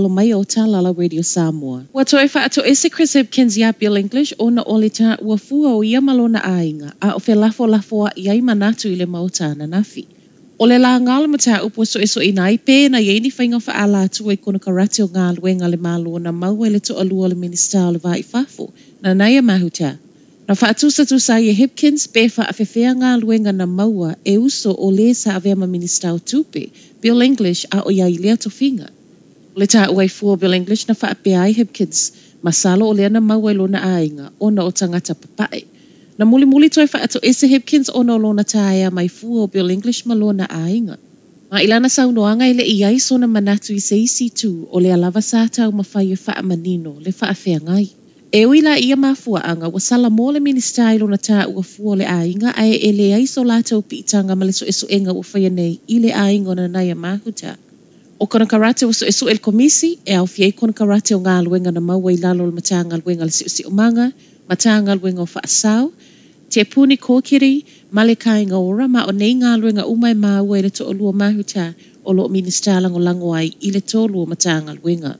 alo mai o Tālala Radio Samoa. Ua toe whaato ese Chris Hipkins ia Bill English o na ole ta ua fua o ia malona ainga a o fe lafo a iai manatu i le mautana nafi. O le la ngala mata upo so i nai pe na iei ni whainga wha ala atua i kona karate o ngā luenga le malo na maua le to alua le minista o le vai fafo na naia mahuta. Na whaatusa i Hipkins pe wha awhewhea ngā luenga na maua e uso o le sa avema minista o tupe Bill English a o iai lea tofinga. O le ta uai fua Bill English na wha apea ai Hipkins masalo o lea na maua i lona ainga o na o tangata papae. Na muli toi whaato ese Hipkins o no lona taea mai fua o Bill English ma lona ainga. Ma ilana saunoanga i le iai so na manatu i se isi tu o le alava sa tau mawhai e wha manino le wha awhea ngai. E uila ia mafua anga wa sala mo le minista i lona ta ua fua le ainga ai e le ai so lātou piitanga ma le so esu enga ua whaia nei i le ainga o na naia mahuta. O kona karate o so esu el komisi e au fiei kona karate o ngā luenga na maua i lalo le mata ngā luenga le si o manga, mata ngā luenga o whaasau, te puni kōkiri, male kāinga ora ma o nei ngā luenga umai maua i le to o lua mahuta o lo minista lango ai i le to lua mata ngā luenga.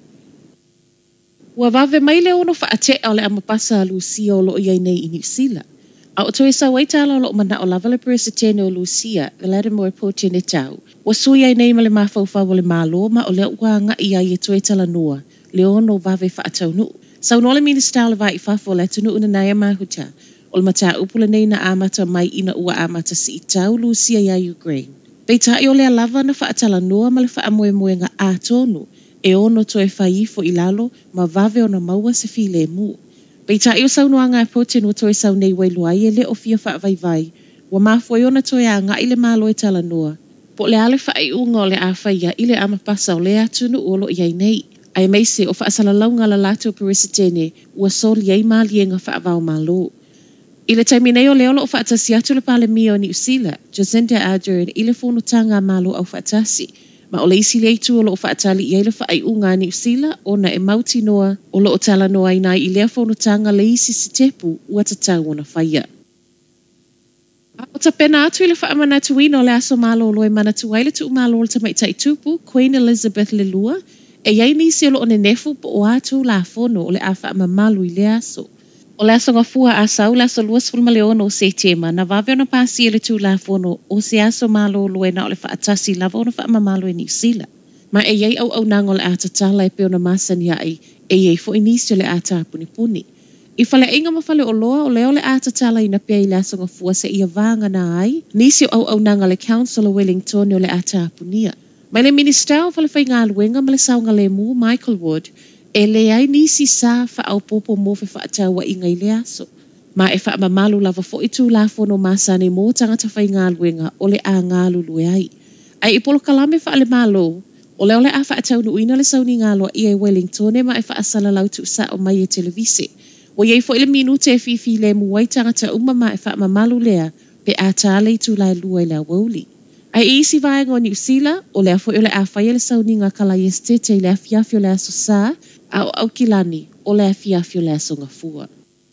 Ua vave mai le ono whaate o le amapasa a Lucia o lo iai nei i New Zealand. A o toi sa waitala o lo mana o lava le presidente o Lucia, the Latimer Poche ne tau. Wa sui ai nei ma le mawhauwhau o le malo ma o le ua nga ia i toi tala noa, le ono vave whaatau nu. Sau no le minista o le vai i whafo le tunu una naia mahuta, o le mata upula nei na amata mai ina ua amata si i tau Lucia ia Ukraine. Pei o le lava na whaatala noa ma le whaamoe nga a tonu, e ono toe whaifo i lalo ma vave o na maua se file mu. Pei o saunua ngā Poche no toe sau nei wai luai e le o fia whaavai wa mafua i ona toe a ngā i le malo e tala noa. Po le ale whai unga o le a whaia i le amapasa o le atunu o lo iai nei. Ai meise o whaasala launga la lato peresitene ua soli ei mali e ngā whaavau malo. I le taimine o leo lo o whaatasi atu le pale mio ni Usila, Jacinda Ardern i le fono tanga malo au whaatasi. Ma o le isi le itu o lo o whaatali i eile whaai unga ni Usila o na e mauti noa o lo o tala noa i nai i lea fono tanga le isi si tepu ua tatau o na whaia. O ta pena atu i le whaamana tuina o le aso malo o loe mana tuaile tu malo o le tamaitai tupu, Queen Elizabeth le lua, e iai nisi o lo o ne nefu po o atu la fono o le a whaama malu i le aso. O le aso ngafua a sau le aso luas fulma leona o se tema na vave ona pasi e le tu la fono o se aso malo o loe na o le whaatasi lava ona whaama malo e New Zealand. Ma e iei au nango le atatala e peona masani ai e iei fo inisi o le ata puni. I fale inga mawhale o loa o leo le atatala ina pia i le aso ngafua se ia vanga na ai, nisi o au nanga le Council o Wellington o le ata punia. Mai le minister o fale whai ngā luenga ma le saunga le mu Michael Wood, e le ai nisi sa wha au popo mo fe whaatau wa inga i le aso. Ma e wha mamalu lava fo i tū la fono masane mo tangata whai ngā luenga o le a ngā lulu e ai. Ai i polo kalame wha le malo, o leo le a whaatau nu ina le sauni ngā loa i e Wellington e ma e wha asala lau tu sa o mai e televise. O iei fo i le minute e fifi le muai tangata umama e wha mamalu lea pe a tāle i tū lai lua i le wauli. Ai isi vaenga o New Zealand, o lea fo i le a whai le sauni ngā kala i estete i le a fiafio le aso sa, au kilani o le fiafio le aso ngafua.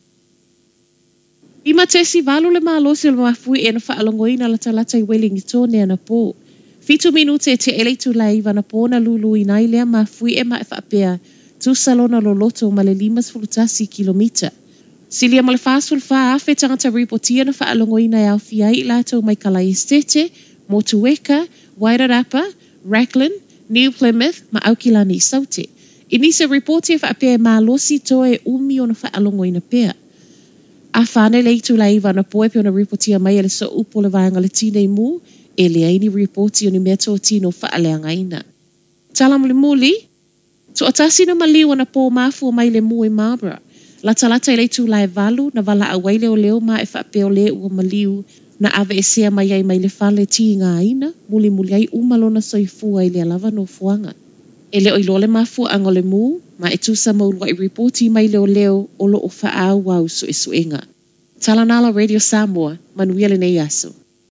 Ima tesi valu le malosi le mafui e na whaalongoina la talata i Wellington e ana po. Fitu minute te ele tu la iwa na po na lulu i nai lea mafui e ma e whaapea tu salona lo loto ma le 5 kilomita. Silia ma le fasul fa afe tangata ripotia na whaalongoina e au fiai i lato mai kala estete, Motueka, Wairarapa, Racklin, New Plymouth ma au kilani i saute. Inisa reporti e whaapea ma losi toe umi o na whaalongoina pea. A whane le itu la iwa na poe pe o na reportia mai ele so upo le vanga le tine mu, e le aini reporti o ni mea tō tino whaalea ngaina. Talam le muli, to atasi na maliwa na po mafu o mai le mu e Mabra. La talata e le itu la e valu na vala a waile o leo ma e whaapea o le ua maliu na ave e sea mai ai mai le whale ti ngā ina, muli ai umalona soifua i le alava no fuanga. E leo i lole mafu angole mu, ma e tusa maulwa i reporti mai leo o lo o wha au au so e suenga. Talanala Radio Samoa, manuia le nei aso.